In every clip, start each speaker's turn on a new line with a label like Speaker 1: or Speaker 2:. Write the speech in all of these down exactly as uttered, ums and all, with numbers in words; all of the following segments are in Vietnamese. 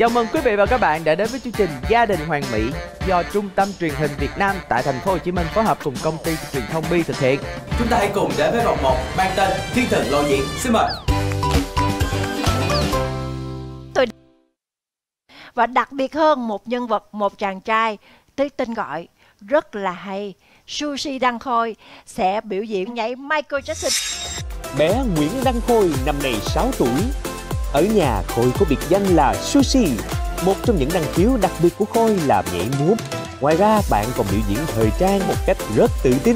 Speaker 1: Chào mừng quý vị và các bạn đã đến với chương trình Gia đình Hoàn Mỹ do Trung tâm Truyền hình Việt Nam tại thành phố Hồ Chí Minh phối hợp cùng công ty truyền thông Bi thực hiện. Chúng ta hãy cùng đến với vòng một mang tên Thiên Thần Lộ Diện. Xin mời.
Speaker 2: Tôi và đặc biệt hơn một nhân vật, một chàng trai tới tên gọi rất là hay. Sushi Đăng Khôi sẽ biểu diễn nhảy Michael Jackson.
Speaker 3: Bé Nguyễn Đăng Khôi năm nay sáu tuổi. Ở nhà Khôi có biệt danh là Sushi. Một trong những năng khiếu đặc biệt của Khôi là nhảy múa. Ngoài ra bạn còn biểu diễn thời trang một cách rất tự tin.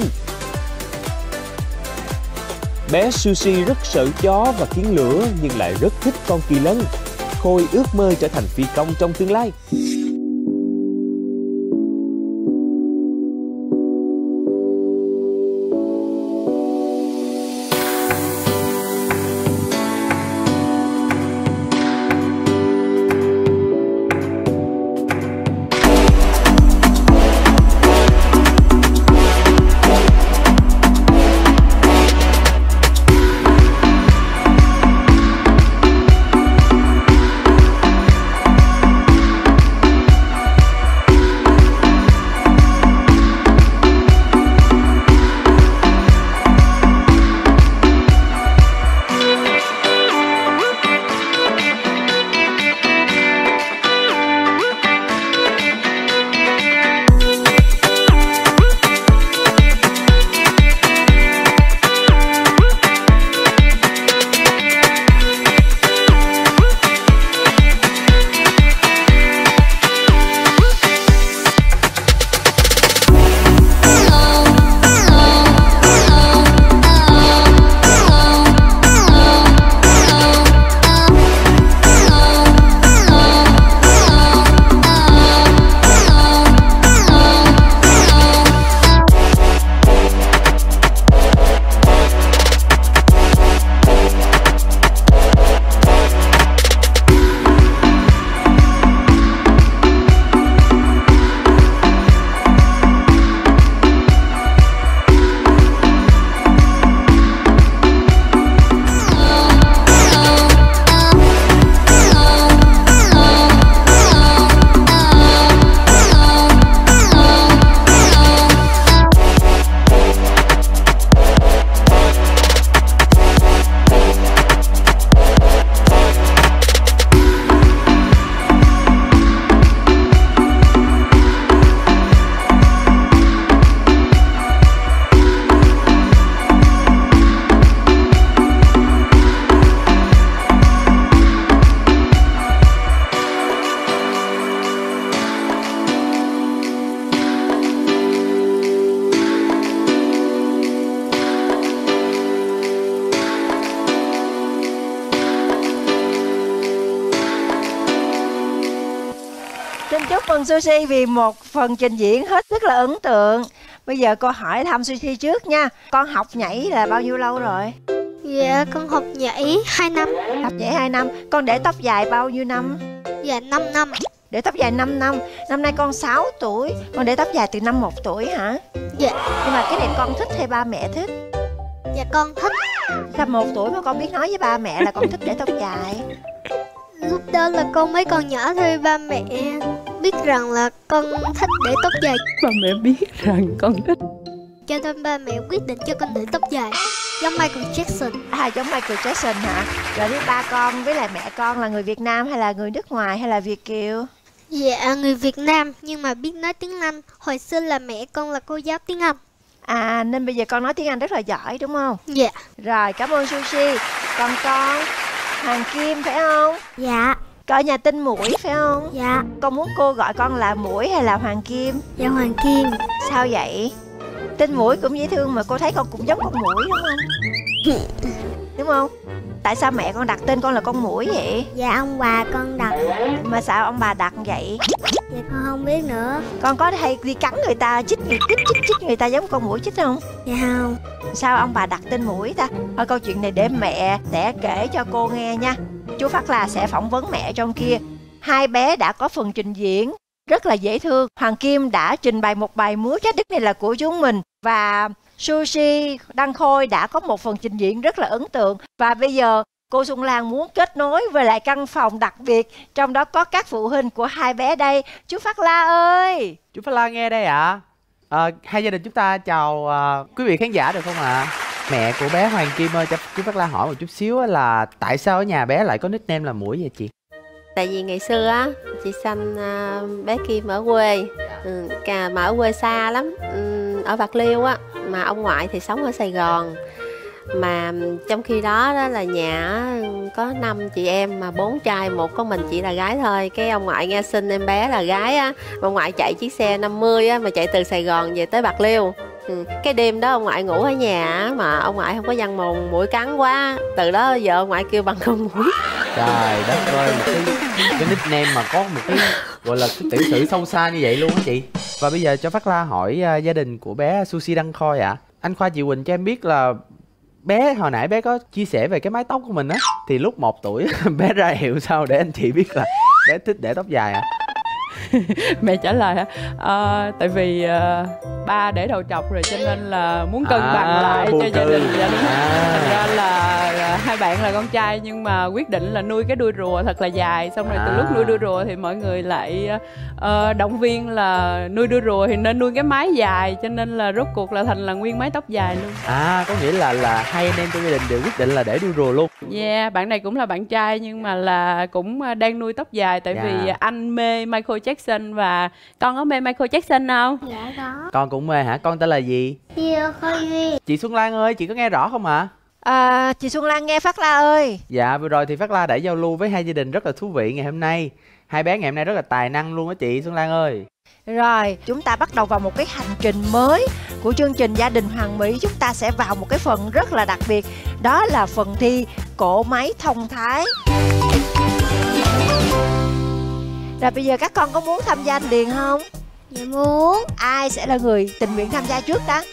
Speaker 3: Bé Sushi rất sợ chó và kiến lửa nhưng lại rất thích con kỳ lân. Khôi ước mơ trở thành phi công trong tương lai.
Speaker 2: Xin chúc mừng Sushi vì một phần trình diễn hết rất là ấn tượng. Bây giờ cô hỏi thăm Sushi trước nha. Con học nhảy là bao nhiêu lâu rồi?
Speaker 4: Dạ con học nhảy hai năm.
Speaker 2: Học nhảy hai năm. Con để tóc dài bao nhiêu năm?
Speaker 4: Dạ năm năm.
Speaker 2: Để tóc dài năm năm. Năm nay con sáu tuổi. Con để tóc dài từ năm một tuổi hả?
Speaker 4: Dạ.
Speaker 2: Nhưng mà cái này con thích hay ba mẹ thích?
Speaker 4: Dạ con thích.
Speaker 2: Sao một tuổi mà con biết nói với ba mẹ là con thích để tóc dài?
Speaker 4: Lúc đó là con mấy con nhỏ thôi, ba mẹ biết rằng là con thích để tóc dài.
Speaker 5: Ba mẹ biết rằng con thích,
Speaker 4: cho nên ba mẹ quyết định cho con để tóc dài giống Michael Jackson.
Speaker 2: À, giống Michael Jackson hả? Rồi với ba con với lại mẹ con là người Việt Nam hay là người nước ngoài hay là Việt kiều?
Speaker 4: Dạ người Việt Nam nhưng mà biết nói tiếng Anh. Hồi xưa là mẹ con là cô giáo tiếng Anh.
Speaker 2: À nên bây giờ con nói tiếng Anh rất là giỏi đúng không?
Speaker 4: Dạ.
Speaker 2: Rồi cảm ơn Sushi. Còn con Hoàng Kim phải không?
Speaker 4: Dạ.
Speaker 2: Con ở nhà tên Mũi phải không?
Speaker 4: Dạ.
Speaker 2: Con muốn cô gọi con là Mũi hay là Hoàng Kim?
Speaker 4: Dạ Hoàng Kim.
Speaker 2: Sao vậy? Tên Mũi cũng dễ thương mà cô thấy con cũng giống con Mũi đúng không? Đúng không? Tại sao mẹ con đặt tên con là con Mũi vậy?
Speaker 4: Dạ ông bà con đặt.
Speaker 2: Mà sao ông bà đặt vậy?
Speaker 4: Dạ con không biết nữa.
Speaker 2: Con có hay đi cắn người ta, chích người chích chích chích người ta giống con Mũi chích không?
Speaker 4: Dạ không.
Speaker 2: Sao ông bà đặt tên Mũi ta? Thôi câu chuyện này để mẹ sẽ kể cho cô nghe nha. Chú Phát La sẽ phỏng vấn mẹ trong kia. Hai bé đã có phần trình diễn rất là dễ thương. Hoàng Kim đã trình bày một bài múa Trái Đất Này Là Của Chúng Mình. Và Sushi Đăng Khôi đã có một phần trình diễn rất là ấn tượng. Và bây giờ Cô Xuân Lan muốn kết nối với lại căn phòng đặc biệt, trong đó có các phụ huynh của hai bé đây. Chú Phát La ơi!
Speaker 1: Chú Phát La nghe đây ạ. À. À, hai gia đình chúng ta chào uh, quý vị khán giả được không ạ? À? Mẹ của bé Hoàng Kim ơi, cho chú Phát La hỏi một chút xíu là tại sao ở nhà bé lại có nickname là Muỗi vậy chị?
Speaker 6: Tại vì ngày xưa á, chị sanh uh, bé Kim ở quê, ừ, mà ở quê xa lắm, ừ, ở Bạc Liêu á, mà ông ngoại thì sống ở Sài Gòn. Mà trong khi đó, đó là nhà có năm chị em mà bốn trai, một có mình chị là gái thôi. Cái ông ngoại nghe sinh em bé là gái á, ông ngoại chạy chiếc xe năm mươi á, mà chạy từ Sài Gòn về tới Bạc Liêu. Ừ. Cái đêm đó ông ngoại ngủ ở nhà mà ông ngoại không có văn mồm, mũi cắn quá, từ đó giờ ông ngoại kêu bằng con mũi.
Speaker 1: Trời đất ơi, một cái, cái nickname mà có một cái gọi là cái tiểu sử sâu xa như vậy luôn á chị. Và bây giờ cho Phát La hỏi uh, gia đình của bé Sushi Đăng Khôi ạ. À. Anh Khoa chị Quỳnh cho em biết là bé hồi nãy bé có chia sẻ về cái mái tóc của mình á, thì lúc một tuổi bé ra hiệu sao để anh chị biết là bé thích để tóc dài à?
Speaker 5: Mẹ trả lời hả? À, tại vì à, ba để đầu trọc rồi cho nên là muốn cân à, bằng lại cho gia đình. Dạ, đúng. À. Thành ra là, là hai bạn là con trai nhưng mà quyết định là nuôi cái đuôi rùa thật là dài. Xong rồi à. từ lúc nuôi đuôi rùa thì mọi người lại uh, động viên là nuôi đuôi rùa thì nên nuôi cái mái dài, cho nên là rốt cuộc là thành là nguyên mái tóc dài luôn.
Speaker 1: À, có nghĩa là là hai anh em trong gia đình đều quyết định là để đuôi rùa luôn.
Speaker 5: Yeah, bạn này cũng là bạn trai nhưng mà là cũng đang nuôi tóc dài tại yeah. vì anh mê Michael Jackson. Và con có mê Michael Jackson không?
Speaker 4: Dạ có.
Speaker 1: Con cũng mê hả? Con tên là gì?
Speaker 4: Diêu Khôi Duy.
Speaker 1: Chị Xuân Lan ơi, chị có nghe rõ không ạ?
Speaker 2: À, chị Xuân Lan nghe Phát La ơi.
Speaker 1: Dạ, vừa rồi thì Phát La đã giao lưu với hai gia đình rất là thú vị ngày hôm nay. Hai bé ngày hôm nay rất là tài năng luôn á chị Xuân Lan ơi.
Speaker 2: Rồi, chúng ta bắt đầu vào một cái hành trình mới của chương trình Gia đình Hoàn Mỹ. Chúng ta sẽ vào một cái phần rất là đặc biệt. Đó là phần thi cỗ máy thông thái. Rồi bây giờ các con có muốn tham gia liền không?
Speaker 4: Dạ muốn.
Speaker 2: Ai sẽ là người tình nguyện tham gia trước ta?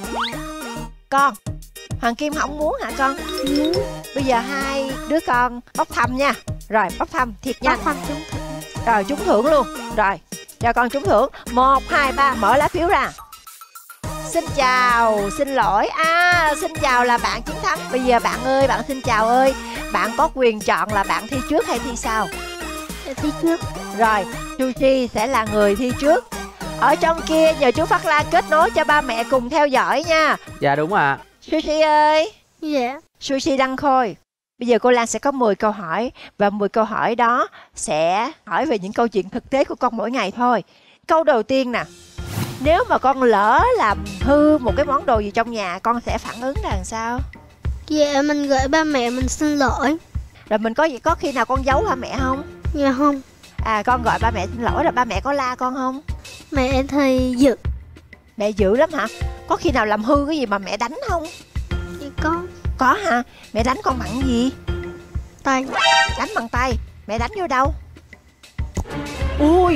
Speaker 2: Con. Hoàng Kim không muốn hả con?
Speaker 4: Muốn.
Speaker 2: Bây giờ hai đứa con bốc thăm nha. Rồi bốc thăm thiệt nhanh.
Speaker 4: Bốc thăm trúng thưởng.
Speaker 2: Rồi trúng thưởng luôn. Rồi cho con trúng thưởng. Một, hai, ba, mở lá phiếu ra. Xin chào, xin lỗi. À, xin chào là bạn chiến thắng. Bây giờ bạn ơi, bạn xin chào ơi. Bạn có quyền chọn là bạn thi trước hay thi sau?
Speaker 4: Thi trước.
Speaker 2: Rồi, Sushi sẽ là người thi trước. Ở trong kia nhờ chú Phát La kết nối cho ba mẹ cùng theo dõi nha.
Speaker 1: Dạ đúng ạ. À.
Speaker 2: Sushi ơi.
Speaker 4: Dạ.
Speaker 2: Sushi Đăng Khôi. Bây giờ cô Lan sẽ có mười câu hỏi. Và mười câu hỏi đó sẽ hỏi về những câu chuyện thực tế của con mỗi ngày thôi. Câu đầu tiên nè. Nếu mà con lỡ làm hư một cái món đồ gì trong nhà, con sẽ phản ứng là làm sao?
Speaker 4: Dạ, mình gửi ba mẹ mình xin lỗi.
Speaker 2: Rồi mình có gì có khi nào con giấu ba mẹ không?
Speaker 4: Dạ không.
Speaker 2: À, con gọi ba mẹ xin lỗi rồi ba mẹ có la con không?
Speaker 4: Mẹ thì dữ.
Speaker 2: Mẹ dữ lắm hả? Có khi nào làm hư cái gì mà mẹ đánh không?
Speaker 4: Dạ có.
Speaker 2: Có hả? Mẹ đánh con bằng gì?
Speaker 4: Tay.
Speaker 2: Đánh bằng tay. Mẹ đánh vô đâu? Ui.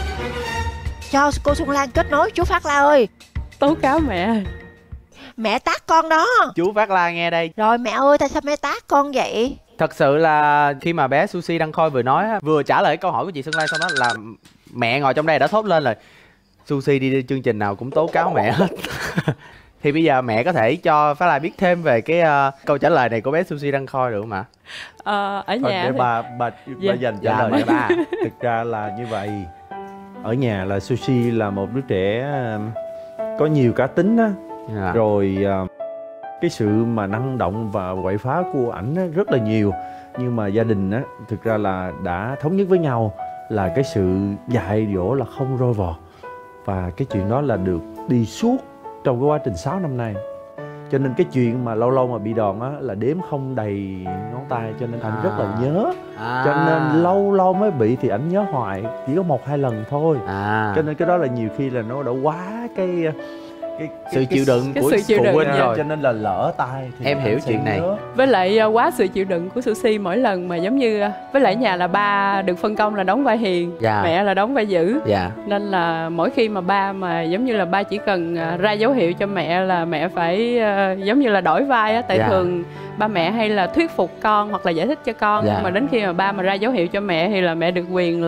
Speaker 2: Cho cô Xuân Lan kết nối chú Phát La ơi.
Speaker 5: Tố cáo mẹ.
Speaker 2: Mẹ tát con đó.
Speaker 1: Chú Phát La nghe đây.
Speaker 2: Rồi mẹ ơi, tại sao mẹ tát con vậy?
Speaker 1: Thật sự là khi mà bé Sushi Đăng Khôi vừa nói, vừa trả lời câu hỏi của chị Xuân Lan, xong đó là mẹ ngồi trong đây đã thốt lên rồi. Sushi đi, đi chương trình nào cũng tố cáo mẹ hết. Thì bây giờ mẹ có thể cho Phát La biết thêm về cái uh, câu trả lời này của bé Sushi Đăng Khôi được không ạ?
Speaker 5: Ờ, ở
Speaker 7: Thôi,
Speaker 5: nhà
Speaker 7: để
Speaker 5: thì...
Speaker 7: bà bà bà dành trả
Speaker 1: dạ,
Speaker 7: lời
Speaker 1: cho ba.
Speaker 7: Thực ra là như vậy. Ở nhà là Sushi là một đứa trẻ có nhiều cá tính á,
Speaker 1: dạ.
Speaker 7: Rồi cái sự mà năng động và quậy phá của ảnh á, rất là nhiều. Nhưng mà gia đình á, thực ra là đã thống nhất với nhau là cái sự dạy dỗ là không roi vò. Và cái chuyện đó là được đi suốt trong cái quá trình sáu năm nay. Cho nên cái chuyện mà lâu lâu mà bị đòn á là đếm không đầy ngón tay, cho nên anh à. rất là nhớ. À. Cho nên lâu lâu mới bị thì anh nhớ hoài, chỉ có một hai lần thôi. À. Cho nên cái đó là nhiều khi là nó đã quá cái cái, cái
Speaker 1: sự chịu đựng
Speaker 5: cái
Speaker 1: của
Speaker 5: sự chịu
Speaker 1: phụ
Speaker 5: đựng
Speaker 1: huynh rồi.
Speaker 7: Cho nên là lỡ tay thì
Speaker 1: em hiểu chuyện này.
Speaker 7: nhớ.
Speaker 5: Với lại quá sự chịu đựng của Sushi mỗi lần mà giống như với lại nhà là ba được phân công là đóng vai hiền, dạ. mẹ là đóng vai dữ, dạ. Nên là mỗi khi mà ba mà giống như là ba chỉ cần ra dấu hiệu cho mẹ là mẹ phải uh, giống như là đổi vai á, tại dạ. thường ba mẹ hay là thuyết phục con hoặc là giải thích cho con, dạ. Nhưng mà đến khi mà ba mà ra dấu hiệu cho mẹ thì là mẹ được quyền là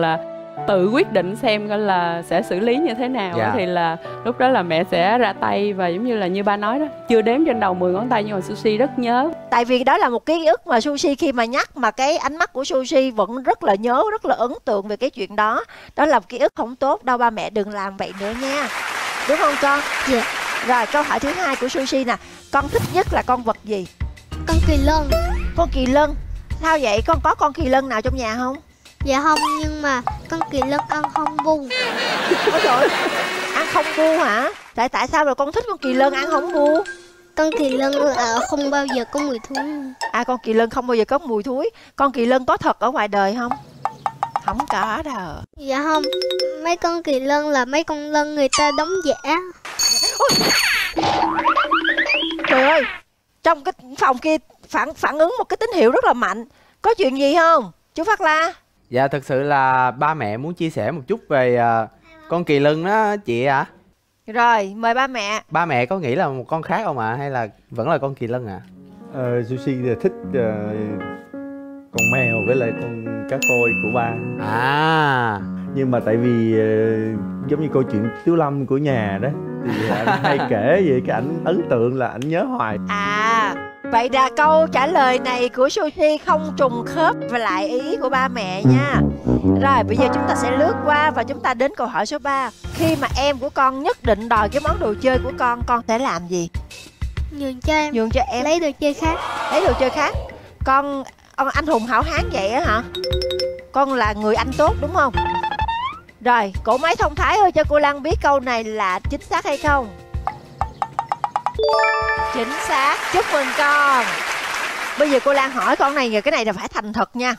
Speaker 5: tự quyết định xem coi là sẽ xử lý như thế nào.
Speaker 1: Dạ.
Speaker 5: Thì là lúc đó là mẹ sẽ ra tay, và giống như là như ba nói đó, chưa đếm trên đầu mười ngón tay nhưng mà Sushi rất nhớ.
Speaker 2: Tại vì đó là một ký ức mà Sushi khi mà nhắc mà cái ánh mắt của Sushi vẫn rất là nhớ, rất là ấn tượng về cái chuyện đó. Đó là một ký ức không tốt đâu, ba mẹ đừng làm vậy nữa nha. Đúng không con?
Speaker 4: Dạ.
Speaker 2: Rồi câu hỏi thứ hai của Sushi nè, con thích nhất là con vật gì?
Speaker 4: Con kỳ lân.
Speaker 2: Con kỳ lân. Sao vậy? Con có con kỳ lân nào trong nhà không?
Speaker 4: Dạ không, nhưng mà con kỳ lân ăn không bu.
Speaker 2: Ôi trời, ăn không bu hả? Tại tại sao rồi con thích con kỳ lân ăn không bu?
Speaker 4: Con kỳ lân à, không bao giờ có mùi thối.
Speaker 2: À, con kỳ lân không bao giờ có mùi thối. Con kỳ lân có thật ở ngoài đời không? Không có đâu.
Speaker 4: Dạ không, mấy con kỳ lân là mấy con lân người ta đóng giả.
Speaker 2: Trời ơi, trong cái phòng kia phản phản ứng một cái tín hiệu rất là mạnh. Có chuyện gì không chú Phát La?
Speaker 1: Dạ thật sự là ba mẹ muốn chia sẻ một chút về uh, con kỳ lân đó chị ạ. À?
Speaker 2: Rồi mời ba mẹ.
Speaker 1: Ba mẹ có nghĩ là một con khác không ạ? À? Hay là vẫn là con kỳ lân ạ? À?
Speaker 7: Ờ, Sushi thì thích uh, con mèo với lại con cá koi của ba.
Speaker 1: À.
Speaker 7: Nhưng mà tại vì uh, giống như câu chuyện Tiếu Lâm của nhà đó, thì anh hay kể vậy, cái ảnh ấn tượng là ảnh nhớ hoài.
Speaker 2: À, vậy là câu trả lời này của Sushi không trùng khớp với lại ý của ba mẹ nha. Rồi bây giờ chúng ta sẽ lướt qua và chúng ta đến câu hỏi số ba. Khi mà em của con nhất định đòi cái món đồ chơi của con, con sẽ làm gì?
Speaker 4: Nhường cho em.
Speaker 2: Nhường cho em.
Speaker 4: Lấy đồ chơi khác.
Speaker 2: Lấy đồ chơi khác. Con, con anh hùng hảo hán vậy á hả? Con là người anh tốt đúng không? Rồi, cỗ máy thông thái ơi, cho cô Lan biết câu này là chính xác hay không? Chính xác, chúc mừng con. Bây giờ cô Lan hỏi con này, cái này là phải thành thật nha.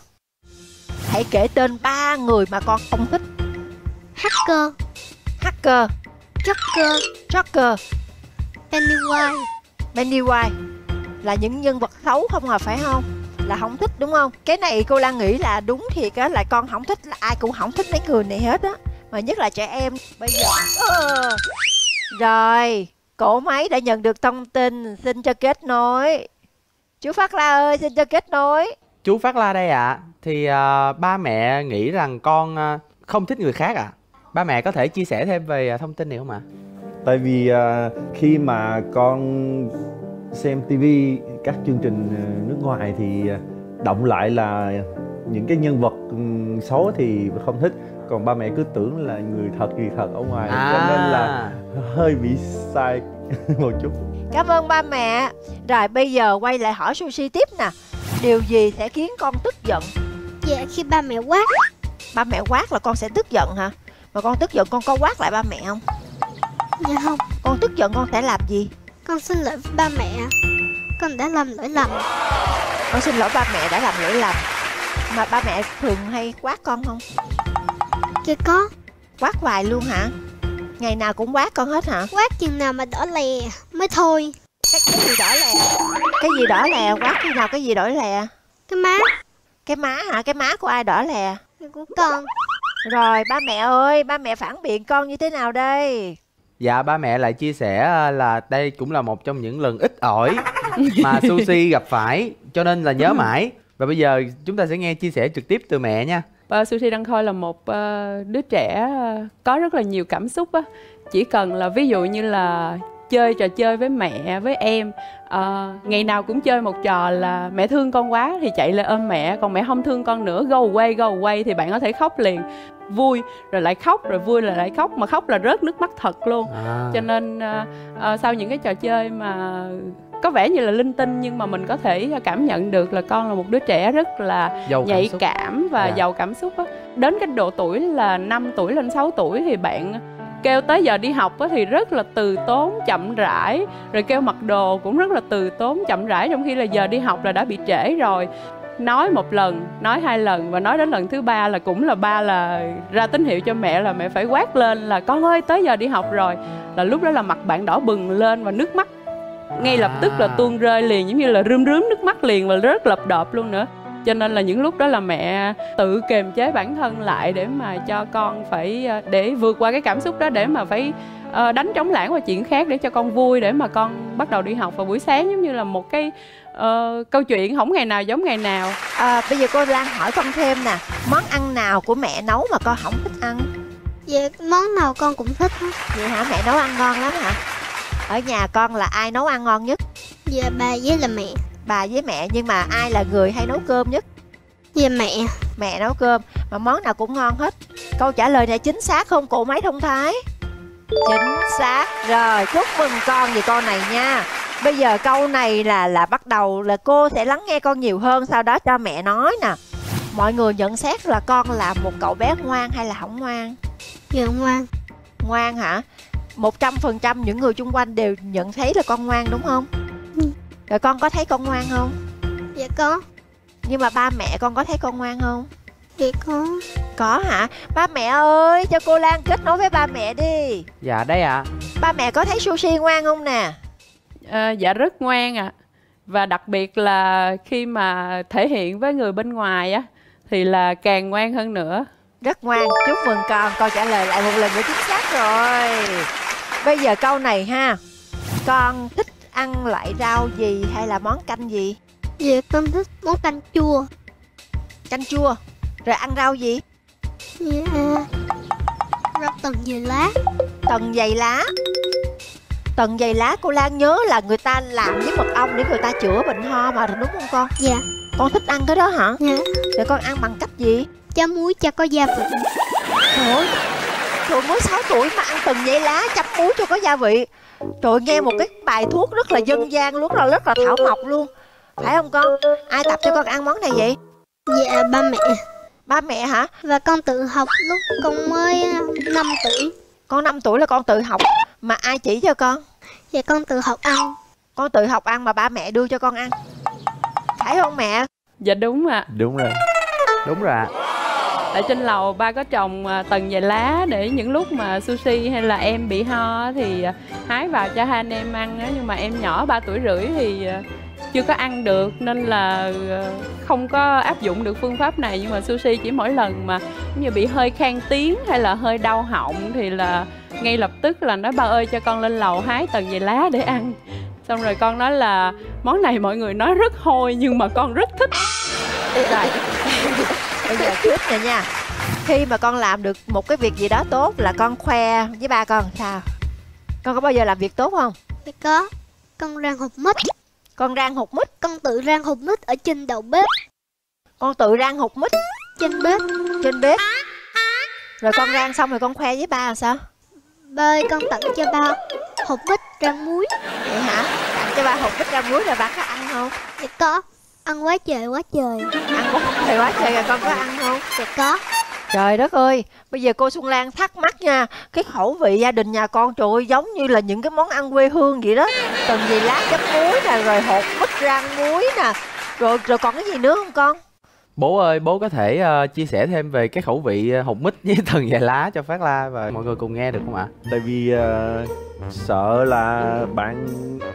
Speaker 2: Hãy kể tên ba người mà con không thích.
Speaker 4: Hacker.
Speaker 2: Hacker.
Speaker 4: Joker.
Speaker 2: Joker.
Speaker 4: Pennywise.
Speaker 2: Pennywise là những nhân vật xấu không hả, phải không? Là không thích đúng không? Cái này cô Lan nghĩ là đúng thiệt á, là con không thích, là ai cũng không thích mấy người này hết á, mà nhất là trẻ em bây giờ. ờ. Rồi, cỗ máy đã nhận được thông tin, xin cho kết nối. Chú Phát La ơi, xin cho kết nối.
Speaker 1: Chú Phát La đây ạ. À. Thì uh, ba mẹ nghĩ rằng con uh, không thích người khác ạ. À? Ba mẹ có thể chia sẻ thêm về uh, thông tin này không ạ? À?
Speaker 7: Tại vì uh, khi mà con xem tivi các chương trình uh, nước ngoài thì uh, động lại là những cái nhân vật um, xấu thì không thích, còn ba mẹ cứ tưởng là người thật gì thật ở ngoài, à. Cho nên là hơi bị sai một chút.
Speaker 2: Cảm ơn ba mẹ. Rồi bây giờ quay lại hỏi Sushi tiếp nè. Điều gì sẽ khiến con tức giận?
Speaker 4: Dạ khi ba mẹ quát.
Speaker 2: Ba mẹ quát là con sẽ tức giận hả? Mà con tức giận con có quát lại ba mẹ không?
Speaker 4: Dạ không.
Speaker 2: Con tức giận con sẽ làm gì?
Speaker 4: Con xin lỗi với ba mẹ. Con đã làm lỗi lầm.
Speaker 2: Con xin lỗi ba mẹ đã làm lỗi lầm. Mà ba mẹ thường hay quát con không?
Speaker 4: Dạ có.
Speaker 2: Quát hoài luôn hả? Ngày nào cũng quát con hết hả?
Speaker 4: Quát chừng nào mà đỏ lè mới thôi.
Speaker 2: Cái, cái gì đỏ lè? Cái gì đỏ lè? Quát khi nào cái gì đỏ lè?
Speaker 4: Cái má.
Speaker 2: Cái má hả? Cái má của ai đỏ lè?
Speaker 4: Của con.
Speaker 2: Rồi ba mẹ ơi, ba mẹ phản biện con như thế nào đây?
Speaker 1: Dạ ba mẹ lại chia sẻ là đây cũng là một trong những lần ít ỏi mà Sushi gặp phải, cho nên là nhớ mãi. Và bây giờ chúng ta sẽ nghe chia sẻ trực tiếp từ mẹ nha.
Speaker 5: uh, Sushi Đăng Khôi là một uh, đứa trẻ uh, có rất là nhiều cảm xúc á. Chỉ cần là ví dụ như là chơi trò chơi với mẹ, với em, uh, ngày nào cũng chơi một trò là mẹ thương con quá thì chạy lên ôm mẹ, còn mẹ không thương con nữa, go away, go away thì bạn có thể khóc liền. Vui rồi lại khóc, rồi vui rồi lại khóc, mà khóc là rớt nước mắt thật luôn. à. Cho nên uh, uh, sau những cái trò chơi mà có vẻ như là linh tinh, nhưng mà mình có thể cảm nhận được là con là một đứa trẻ rất là
Speaker 1: giàu
Speaker 5: nhạy
Speaker 1: cảm,
Speaker 5: cảm và
Speaker 1: yeah.
Speaker 5: giàu cảm xúc á. Đến cái độ tuổi là năm tuổi lên sáu tuổi thì bạn kêu tới giờ đi học á thì rất là từ tốn, chậm rãi. Rồi kêu mặc đồ cũng rất là từ tốn, chậm rãi, trong khi là giờ đi học là đã bị trễ rồi. Nói một lần, nói hai lần, và nói đến lần thứ ba là cũng là ba là ra tín hiệu cho mẹ là mẹ phải quát lên là con ơi tới giờ đi học rồi. Là lúc đó là mặt bạn đỏ bừng lên và nước mắt ngay lập tức là tuôn rơi liền, giống như là rướm rướm nước mắt liền và rất lập đọp luôn nữa. Cho nên là những lúc đó là mẹ tự kiềm chế bản thân lại để mà cho con phải, để vượt qua cái cảm xúc đó, để mà phải uh, đánh trống lãng qua chuyện khác để cho con vui, để mà con bắt đầu đi học vào buổi sáng, giống như là một cái uh, câu chuyện không ngày nào giống ngày nào.
Speaker 2: À, bây giờ cô Lan hỏi con thêm nè, món ăn nào của mẹ nấu mà con không thích ăn?
Speaker 4: Dạ món nào con cũng thích hết.
Speaker 2: Vậy hả? Mẹ nấu ăn ngon lắm hả? Ở nhà con là ai nấu ăn ngon nhất?
Speaker 4: Dạ bà với là mẹ.
Speaker 2: Bà với mẹ, nhưng mà ai là người hay nấu cơm nhất?
Speaker 4: Dạ mẹ.
Speaker 2: Mẹ nấu cơm, mà món nào cũng ngon hết. Câu trả lời này chính xác không cụ Máy Thông Thái? Chính xác. Rồi, chúc mừng con vì con này nha. Bây giờ câu này là là bắt đầu là cô sẽ lắng nghe con nhiều hơn, sau đó cho mẹ nói nè. Mọi người nhận xét là con là một cậu bé ngoan hay là không ngoan?
Speaker 4: Dạ ngoan.
Speaker 2: Ngoan hả? Một trăm phần trăm những người chung quanh đều nhận thấy là con ngoan đúng không?
Speaker 4: Ừ.
Speaker 2: Rồi con có thấy con ngoan không?
Speaker 4: Dạ có.
Speaker 2: Nhưng mà ba mẹ con có thấy con ngoan không?
Speaker 4: Dạ có.
Speaker 2: Có hả? Ba mẹ ơi, cho cô Lan kết nối với ba mẹ đi.
Speaker 1: Dạ đây ạ. À.
Speaker 2: Ba mẹ có thấy Sushi ngoan không nè?
Speaker 5: À, dạ rất ngoan ạ. À. Và đặc biệt là khi mà thể hiện với người bên ngoài á thì là càng ngoan hơn nữa.
Speaker 2: Rất ngoan, chúc mừng con. Con trả lời lại một lần nữa chính xác rồi. Bây giờ câu này ha, con thích ăn loại rau gì hay là món canh gì?
Speaker 4: Dạ con thích món canh chua.
Speaker 2: Canh chua. Rồi ăn rau gì?
Speaker 4: Dạ rau tần dày lá.
Speaker 2: Tần dày lá. Tần dày lá cô Lan nhớ là người ta làm với mật ong để người ta chữa bệnh ho mà, đúng không con?
Speaker 4: Dạ.
Speaker 2: Con thích ăn cái đó hả?
Speaker 4: Dạ.
Speaker 2: Rồi con ăn bằng cách gì?
Speaker 4: Chấm muối cho có gia vị.
Speaker 2: Trời ơi, trời mới sáu tuổi mà ăn tần dây lá chấm muối cho có gia vị. Trời, nghe một cái bài thuốc rất là dân gian luôn, là rất là thảo mộc luôn. Phải không con? Ai tập cho con ăn món này vậy?
Speaker 4: Dạ ba mẹ.
Speaker 2: Ba mẹ hả?
Speaker 4: Và con tự học lúc con mới năm tuổi.
Speaker 2: Con năm tuổi là con tự học. Mà ai chỉ cho con?
Speaker 4: Dạ con tự học ăn.
Speaker 2: Con tự học ăn mà ba mẹ đưa cho con ăn. Phải không mẹ?
Speaker 5: Dạ đúng ạ. À.
Speaker 7: Đúng rồi.
Speaker 1: Đúng rồi ạ.
Speaker 5: Ở trên lầu ba có trồng tần dày lá để những lúc mà Sushi hay là em bị ho thì hái vào cho hai anh em ăn á. Nhưng mà em nhỏ ba tuổi rưỡi thì chưa có ăn được nên là không có áp dụng được phương pháp này. Nhưng mà Sushi chỉ mỗi lần mà như bị hơi khan tiếng hay là hơi đau họng thì là ngay lập tức là nói ba ơi cho con lên lầu hái tần dày lá để ăn. Xong rồi con nói là món này mọi người nói rất hôi nhưng mà con rất thích.
Speaker 2: Rồi. Bây giờ tiếp nè nha. Khi mà con làm được một cái việc gì đó tốt là con khoe với ba con sao? Con có bao giờ làm việc tốt không?
Speaker 4: Dạ có. Con rang hột mít.
Speaker 2: Con rang hột mít?
Speaker 4: Con tự rang hột mít ở trên đầu bếp.
Speaker 2: Con tự rang hột mít?
Speaker 4: Trên bếp.
Speaker 2: Trên bếp. Rồi con rang xong rồi con khoe với ba làm sao?
Speaker 4: Ba ơi con tặng cho ba hột mít rang muối.
Speaker 2: Vậy hả? Tặng cho ba hột mít rang muối rồi ba có ăn không?
Speaker 4: Dạ có. Ăn quá trời quá trời.
Speaker 2: Ăn quá trời quá trời rồi con có ăn không?
Speaker 4: Dạ có.
Speaker 2: Trời đất ơi, bây giờ cô Xuân Lan thắc mắc nha. Cái khẩu vị gia đình nhà con trời ơi, giống như là những cái món ăn quê hương vậy đó. Tần dày lá chấm muối nè, rồi hột mít rang muối nè. Rồi rồi còn cái gì nữa không con?
Speaker 1: Bố ơi, bố có thể uh, chia sẻ thêm về cái khẩu vị uh, hột mít với tần dày lá cho Phát La và mọi người cùng nghe được không ạ?
Speaker 7: Tại vì uh, sợ là bạn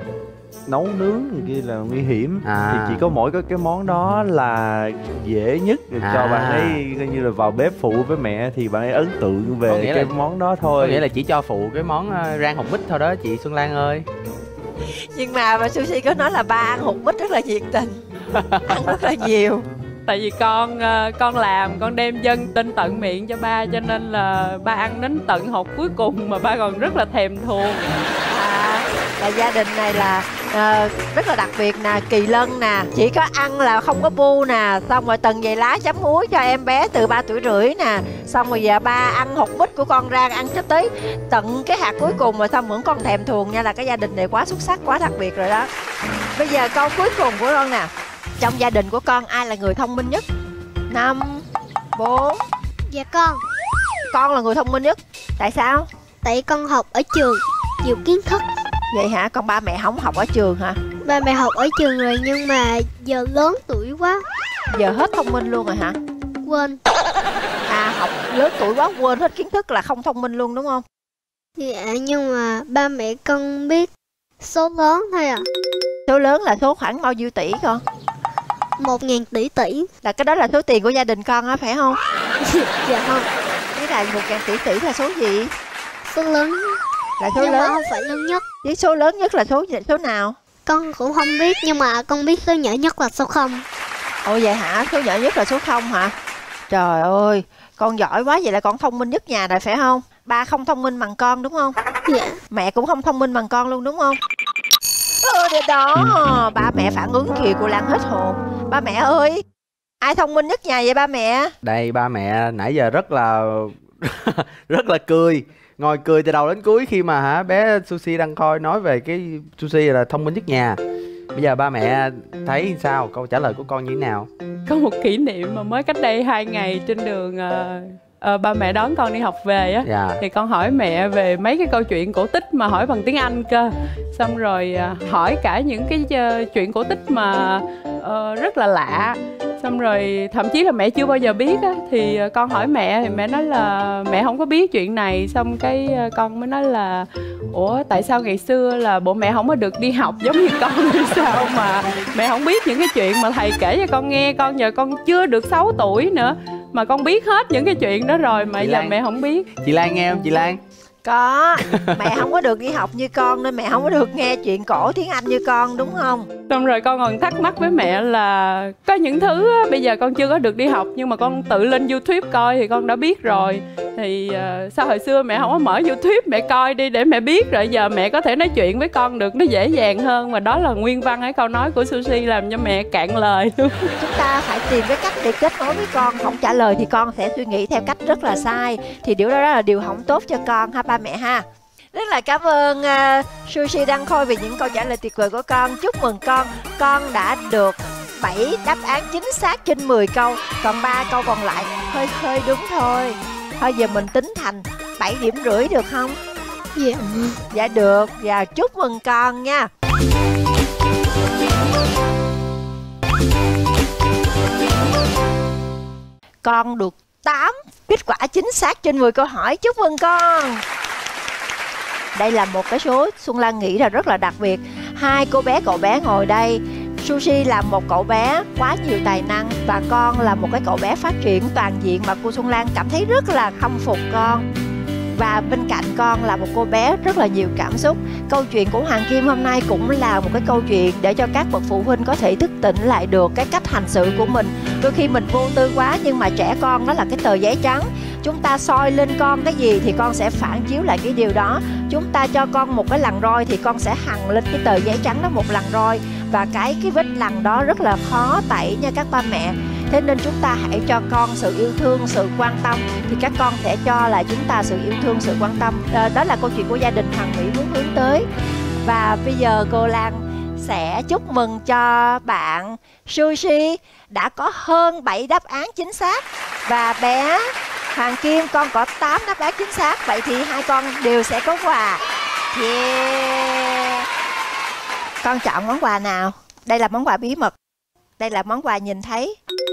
Speaker 7: nấu nướng kia là nguy hiểm, à. Thì chỉ có mỗi cái cái món đó là dễ nhất để à. cho bạn ấy coi như là vào bếp phụ với mẹ thì bạn ấy ấn tượng về cái là, món đó thôi.
Speaker 1: Có nghĩa là chỉ cho phụ cái món uh, rang hột mít thôi đó chị Xuân Lan ơi.
Speaker 2: Nhưng mà bà Sushi có nói là ba ăn hột mít rất là nhiệt tình. Ăn rất là nhiều.
Speaker 5: Tại vì con con làm, con đem dân đến tận miệng cho ba, cho nên là ba ăn đến tận hột cuối cùng mà ba còn rất là thèm thuồng.
Speaker 2: À, là gia đình này là uh, rất là đặc biệt nè, Kỳ Lân nè, chỉ có ăn là không có bu nè, xong rồi tần dày lá chấm muối cho em bé từ ba tuổi rưỡi nè, xong rồi giờ ba ăn hột mít của con ra ăn cho tới tận cái hạt cuối cùng rồi xong vẫn còn thèm thuồng nha, là cái gia đình này quá xuất sắc, quá đặc biệt rồi đó. Bây giờ câu cuối cùng của con nè, trong gia đình của con ai là người thông minh nhất? Năm, bốn.
Speaker 4: Dạ con.
Speaker 2: Con là người thông minh nhất. Tại sao?
Speaker 4: Tại con học ở trường, nhiều kiến thức.
Speaker 2: Vậy hả? Còn ba mẹ không học ở trường hả?
Speaker 4: Ba mẹ học ở trường rồi nhưng mà giờ lớn tuổi quá.
Speaker 2: Giờ hết thông minh luôn rồi hả?
Speaker 4: Quên.
Speaker 2: À, học lớn tuổi quá quên hết kiến thức là không thông minh luôn đúng không?
Speaker 4: Dạ nhưng mà ba mẹ con biết số lớn thôi à.
Speaker 2: Số lớn là số khoảng bao nhiêu tỷ con?
Speaker 4: một ngàn tỷ tỷ.
Speaker 2: Là cái đó là số tiền của gia đình con á, phải không?
Speaker 4: Dạ không.
Speaker 2: Cái là một ngàn tỷ tỷ là số gì?
Speaker 4: Số lớn.
Speaker 2: Là số
Speaker 4: nhưng
Speaker 2: lớn.
Speaker 4: mà không phải lớn nhất.
Speaker 2: Cái số lớn nhất là số số nào?
Speaker 4: Con cũng không biết, nhưng mà con biết số nhỏ nhất là số không.
Speaker 2: Ồ vậy hả? Số nhỏ nhất là số không hả? Trời ơi, con giỏi quá, vậy là con thông minh nhất nhà rồi phải không? Ba không thông minh bằng con đúng không?
Speaker 4: Dạ.
Speaker 2: Mẹ cũng không thông minh bằng con luôn đúng không? Ừ, đó, ba mẹ phản ứng kìa, cô Lan hết hồn. Ba mẹ ơi, ai thông minh nhất nhà vậy ba mẹ?
Speaker 1: Đây ba mẹ nãy giờ rất là rất là cười, ngồi cười từ đầu đến cuối khi mà hả bé Sushi Đăng Khôi nói về cái Sushi là thông minh nhất nhà. Bây giờ ba mẹ thấy sao, câu trả lời của con như thế nào?
Speaker 5: Có một kỷ niệm mà mới cách đây hai ngày trên đường uh, uh, ba mẹ đón con đi học về á,
Speaker 1: dạ.
Speaker 5: Thì con hỏi mẹ về mấy cái câu chuyện cổ tích mà hỏi bằng tiếng Anh cơ. Xong rồi uh, hỏi cả những cái uh, chuyện cổ tích mà uh, rất là lạ. Xong rồi thậm chí là mẹ chưa bao giờ biết á, thì con hỏi mẹ thì mẹ nói là mẹ không có biết chuyện này. Xong cái con mới nói là ủa tại sao ngày xưa là bộ mẹ không có được đi học giống như con thì sao mà mẹ không biết những cái chuyện mà thầy kể cho con nghe. Con giờ con chưa được sáu tuổi nữa mà con biết hết những cái chuyện đó rồi mà
Speaker 1: chị
Speaker 5: giờ
Speaker 1: Lan,
Speaker 5: mẹ không biết.
Speaker 1: Chị Lan nghe không chị Lan?
Speaker 2: Có, mẹ không có được đi học như con nên mẹ không có được nghe chuyện cổ tiếng Anh như con đúng không?
Speaker 5: Xong rồi con còn thắc mắc với mẹ là có những thứ á, bây giờ con chưa có được đi học nhưng mà con tự lên YouTube coi thì con đã biết rồi. Thì uh, sao hồi xưa mẹ không có mở YouTube mẹ coi đi để mẹ biết, rồi giờ mẹ có thể nói chuyện với con được nó dễ dàng hơn. Và đó là nguyên văn cái câu nói của Sushi làm cho mẹ cạn lời luôn.
Speaker 2: Chúng ta phải tìm cái cách để kết nối với con. Không trả lời thì con sẽ suy nghĩ theo cách rất là sai. Thì điều đó là điều không tốt cho con ha ba mẹ ha. Rất là cảm ơn uh, Sushi Đăng Khôi vì những câu trả lời tuyệt vời của con. Chúc mừng con, con đã được bảy đáp án chính xác trên mười câu. Còn ba câu còn lại hơi hơi đúng thôi. Thôi giờ mình tính thành bảy điểm rưỡi được không?
Speaker 4: Dạ.
Speaker 2: Dạ được, và chúc mừng con nha. Con được tám kết quả chính xác trên mười câu hỏi. Chúc mừng con. Đây là một cái số Xuân Lan nghĩ là rất là đặc biệt. Hai cô bé cậu bé ngồi đây. Sushi là một cậu bé quá nhiều tài năng và con là một cái cậu bé phát triển toàn diện mà cô Xuân Lan cảm thấy rất là khâm phục con. Và bên cạnh con là một cô bé rất là nhiều cảm xúc. Câu chuyện của Hoàng Kim hôm nay cũng là một cái câu chuyện để cho các bậc phụ huynh có thể thức tỉnh lại được cái cách hành xử của mình. Đôi khi mình vô tư quá nhưng mà trẻ con nó là cái tờ giấy trắng. Chúng ta soi lên con cái gì thì con sẽ phản chiếu lại cái điều đó. Chúng ta cho con một cái lằn roi thì con sẽ hằn lên cái tờ giấy trắng đó một lằn roi. Và cái cái vết lằn đó rất là khó tẩy nha các ba mẹ. Thế nên chúng ta hãy cho con sự yêu thương, sự quan tâm thì các con sẽ cho lại chúng ta sự yêu thương, sự quan tâm. Đó, đó là câu chuyện của gia đình Hoàng Mỹ muốn hướng tới. Và bây giờ cô Lan sẽ chúc mừng cho bạn Sushi đã có hơn bảy đáp án chính xác. Và bé Hoàng Kim con có tám đáp án chính xác. Vậy thì hai con đều sẽ có quà. Yeah. Con chọn món quà nào? Đây là món quà bí mật. Đây là món quà nhìn thấy.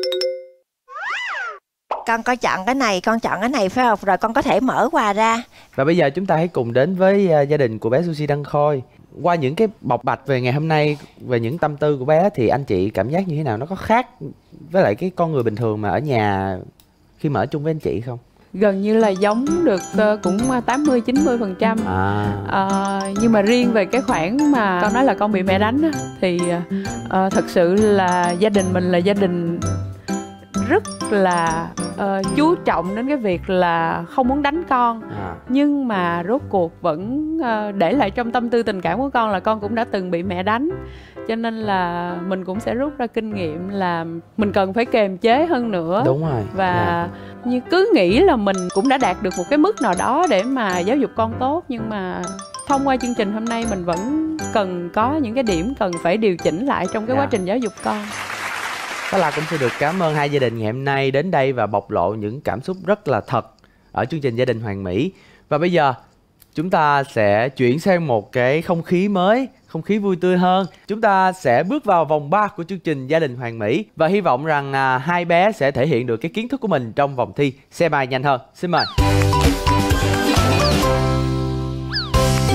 Speaker 2: Con có chọn cái này, con chọn cái này phải không? Rồi con có thể mở quà ra.
Speaker 1: Và bây giờ chúng ta hãy cùng đến với uh, gia đình của bé Sushi Đăng Khôi. Qua những cái bộc bạch về ngày hôm nay, về những tâm tư của bé thì anh chị cảm giác như thế nào? Nó có khác với lại cái con người bình thường mà ở nhà khi mà ở chung với anh chị không?
Speaker 5: Gần như là giống được uh, cũng tám mươi chín mươi phần trăm.
Speaker 1: À.
Speaker 5: Uh, nhưng mà riêng về cái khoản mà con nói là con bị mẹ đánh á, thì uh, thật sự là gia đình mình là gia đình rất là uh, chú trọng đến cái việc là không muốn đánh con. À. Nhưng mà rốt cuộc vẫn uh, để lại trong tâm tư tình cảm của con là con cũng đã từng bị mẹ đánh. Cho nên là mình cũng sẽ rút ra kinh nghiệm là mình cần phải kiềm chế hơn nữa.
Speaker 1: Đúng rồi.
Speaker 5: Và
Speaker 1: yeah.
Speaker 5: như cứ nghĩ là mình cũng đã đạt được một cái mức nào đó để mà giáo dục con tốt. Nhưng mà thông qua chương trình hôm nay mình vẫn cần có những cái điểm cần phải điều chỉnh lại trong cái yeah. quá trình giáo dục con.
Speaker 1: Đó là cũng sẽ được cảm ơn hai gia đình ngày hôm nay đến đây và bộc lộ những cảm xúc rất là thật ở chương trình Gia đình Hoàng Mỹ. Và bây giờ chúng ta sẽ chuyển sang một cái không khí mới, không khí vui tươi hơn. Chúng ta sẽ bước vào vòng ba của chương trình Gia đình Hoàng Mỹ và hy vọng rằng à, hai bé sẽ thể hiện được cái kiến thức của mình trong vòng thi Xem ai nhanh hơn. Xin mời.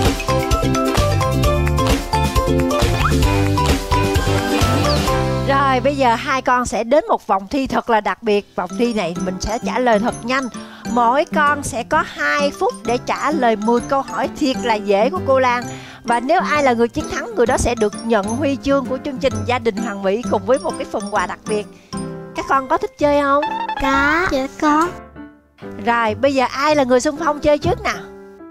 Speaker 2: Rồi Rồi bây giờ hai con sẽ đến một vòng thi thật là đặc biệt. Vòng thi này mình sẽ trả lời thật nhanh. Mỗi con sẽ có hai phút để trả lời mười câu hỏi thiệt là dễ của cô Lan. Và nếu ai là người chiến thắng, người đó sẽ được nhận huy chương của chương trình Gia đình Hoàn Mỹ cùng với một cái phần quà đặc biệt. Các con có thích chơi không?
Speaker 4: Có. Dạ có.
Speaker 2: Rồi bây giờ ai là người xung phong chơi trước nào?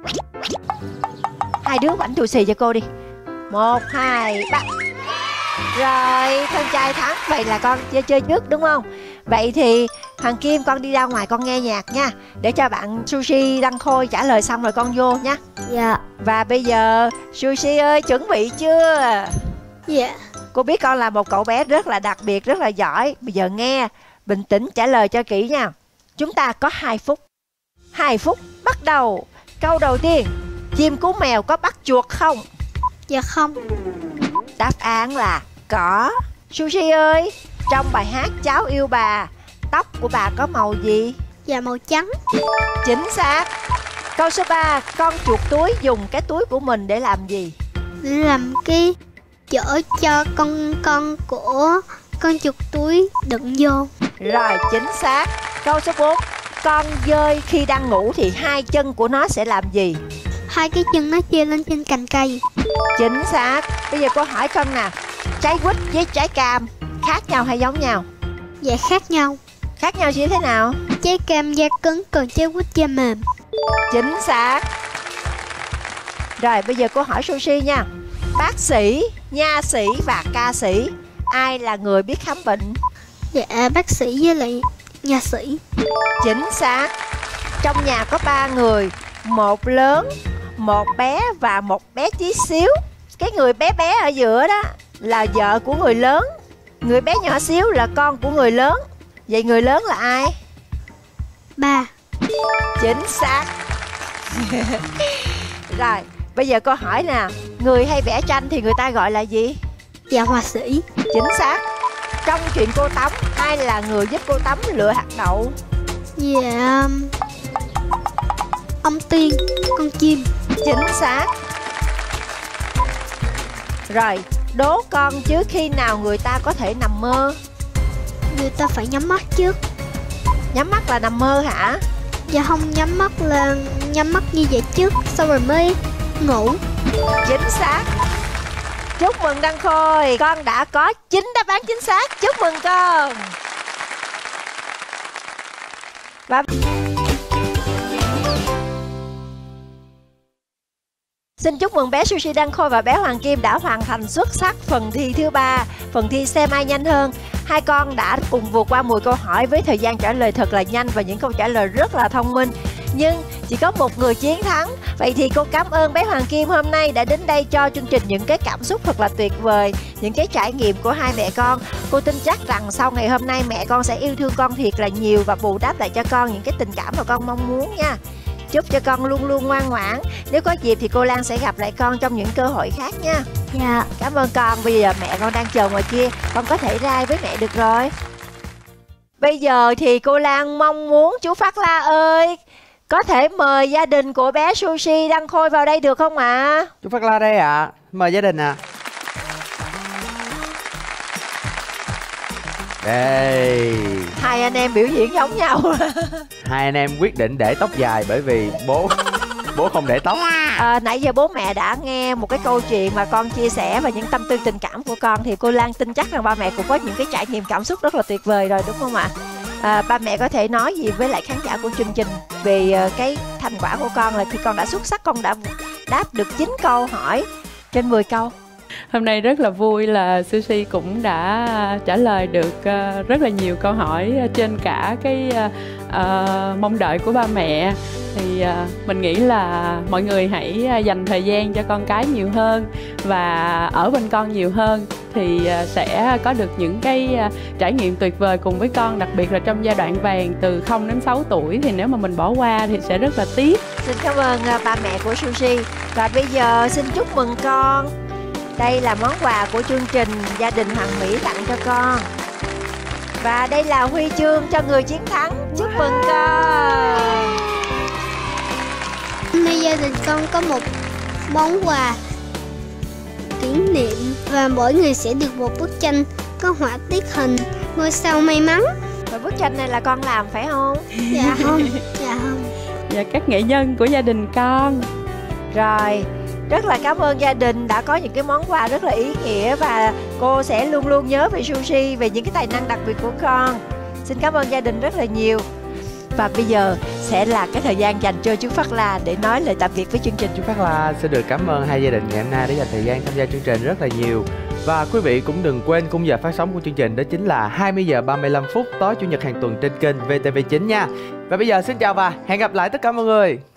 Speaker 2: Hai đứa bảnh tù xì cho cô đi. Một, hai, ba. Rồi thân trai thắng. Vậy là con chơi chơi trước đúng không? Vậy thì Hoàng Kim con đi ra ngoài con nghe nhạc nha, để cho bạn Sushi Đăng Khôi trả lời xong rồi con vô nha.
Speaker 4: Dạ.
Speaker 2: Và bây giờ Sushi ơi, chuẩn bị chưa?
Speaker 4: Dạ.
Speaker 2: Cô biết con là một cậu bé rất là đặc biệt, rất là giỏi. Bây giờ nghe, bình tĩnh trả lời cho kỹ nha. Chúng ta có hai phút. Hai phút bắt đầu. Câu đầu tiên, chim cú mèo có bắt chuột không?
Speaker 4: Dạ không.
Speaker 2: Đáp án là có. Sushi ơi, trong bài hát Cháu Yêu Bà, tóc của bà có màu gì?
Speaker 4: Dạ màu trắng.
Speaker 2: Chính xác. Câu số ba, con chuột túi dùng cái túi của mình để làm gì?
Speaker 4: Để làm cái chở cho con con của con chuột túi đựng vô.
Speaker 2: Rồi, chính xác. Câu số bốn, con dơi khi đang ngủ thì hai chân của nó sẽ làm gì?
Speaker 4: Hai cái chân nó chia lên trên cành cây.
Speaker 2: Chính xác. Bây giờ cô hỏi con nè, trái quýt với trái cam khác nhau hay giống nhau?
Speaker 4: Dạ khác nhau.
Speaker 2: Khác nhau như thế nào?
Speaker 4: Trái cam da cứng, còn trái quýt da mềm.
Speaker 2: Chính xác. Rồi bây giờ cô hỏi Sushi nha. Bác sĩ, nha sĩ và ca sĩ, ai là người biết khám bệnh?
Speaker 4: Dạ bác sĩ với lại nha sĩ.
Speaker 2: Chính xác. Trong nhà có ba người, một lớn, một bé và một bé tí xíu. Cái người bé bé ở giữa đó là vợ của người lớn, người bé nhỏ xíu là con của người lớn. Vậy người lớn là ai?
Speaker 4: Ba.
Speaker 2: Chính xác. Rồi bây giờ cô hỏi nè, người hay vẽ tranh thì người ta gọi là gì?
Speaker 4: Dạ họa sĩ.
Speaker 2: Chính xác. Trong chuyện cô Tấm, ai là người giúp cô Tấm lựa hạt đậu?
Speaker 4: Dạ ông Tiên, con chim.
Speaker 2: Chính xác. Rồi, đố con chứ khi nào người ta có thể nằm mơ?
Speaker 4: Người ta phải nhắm mắt trước.
Speaker 2: Nhắm mắt là nằm mơ hả?
Speaker 4: Dạ không, nhắm mắt là nhắm mắt như vậy trước, xong rồi mới ngủ.
Speaker 2: Chính xác. Chúc mừng Đăng Khôi, con đã có chín đáp án chính xác. Chúc mừng con. Và xin chúc mừng bé Sushi Đăng Khôi và bé Hoàng Kim đã hoàn thành xuất sắc phần thi thứ ba, phần thi xem ai nhanh hơn. Hai con đã cùng vượt qua mười câu hỏi với thời gian trả lời thật là nhanh và những câu trả lời rất là thông minh. Nhưng chỉ có một người chiến thắng. Vậy thì cô cảm ơn bé Hoàng Kim hôm nay đã đến đây cho chương trình những cái cảm xúc thật là tuyệt vời, những cái trải nghiệm của hai mẹ con. Cô tin chắc rằng sau ngày hôm nay mẹ con sẽ yêu thương con thiệt là nhiều và bù đắp lại cho con những cái tình cảm mà con mong muốn nha. Chúc cho con luôn luôn ngoan ngoãn. Nếu có dịp thì cô Lan sẽ gặp lại con trong những cơ hội khác nha.
Speaker 4: Dạ.
Speaker 2: Cảm ơn con. Bây giờ mẹ con đang chờ ngoài kia, con có thể ra với mẹ được rồi. Bây giờ thì cô Lan mong muốn chú Phát La ơi, có thể mời gia đình của bé Sushi Đăng Khôi vào đây được không ạ? À?
Speaker 1: Chú Phát La đây ạ. À. Mời gia đình ạ. À. Đây.
Speaker 2: Hai anh em biểu diễn giống nhau.
Speaker 1: Hai anh em quyết định để tóc dài bởi vì bố bố không để tóc.
Speaker 2: À, nãy giờ bố mẹ đã nghe một cái câu chuyện mà con chia sẻ và những tâm tư tình cảm của con, thì cô Lan tin chắc rằng ba mẹ cũng có những cái trải nghiệm cảm xúc rất là tuyệt vời rồi, đúng không ạ? À, ba mẹ có thể nói gì với lại khán giả của chương trình về cái thành quả của con là khi con đã xuất sắc, con đã đáp được chín câu hỏi trên mười câu.
Speaker 5: Hôm nay rất là vui là Sushi cũng đã trả lời được rất là nhiều câu hỏi trên cả cái uh, mong đợi của ba mẹ. Thì uh, mình nghĩ là mọi người hãy dành thời gian cho con cái nhiều hơn và ở bên con nhiều hơn, thì uh, sẽ có được những cái uh, trải nghiệm tuyệt vời cùng với con, đặc biệt là trong giai đoạn vàng từ không đến sáu tuổi. Thì nếu mà mình bỏ qua thì sẽ rất là tiếc.
Speaker 2: Xin cảm ơn uh, ba mẹ của Sushi. Và bây giờ xin chúc mừng con. Đây là món quà của chương trình Gia đình Hoàn Mỹ tặng cho con. Và đây là huy chương cho người chiến thắng. Chúc mừng con.
Speaker 4: Hôm nay gia đình con có một món quà kỷ niệm và mỗi người sẽ được một bức tranh có họa tiết hình, ngôi sao may mắn.
Speaker 2: Và bức tranh này là con làm phải không?
Speaker 4: Dạ không, dạ không.
Speaker 5: Và các nghệ nhân của gia đình con.
Speaker 2: Rồi, rất là cảm ơn gia đình đã có những cái món quà rất là ý nghĩa. Và cô sẽ luôn luôn nhớ về Sushi, về những cái tài năng đặc biệt của con. Xin cảm ơn gia đình rất là nhiều. Và bây giờ sẽ là cái thời gian dành cho chú Phát La để nói lời tạm biệt với chương trình.
Speaker 1: Chú Phát La xin được cảm ơn hai gia đình ngày hôm nay đã dành thời gian tham gia chương trình rất là nhiều. Và quý vị cũng đừng quên khung giờ phát sóng của chương trình đó chính là hai mươi giờ ba mươi lăm phút tối chủ nhật hàng tuần trên kênh vê tê vê chín nha. Và bây giờ xin chào và hẹn gặp lại tất cả mọi người.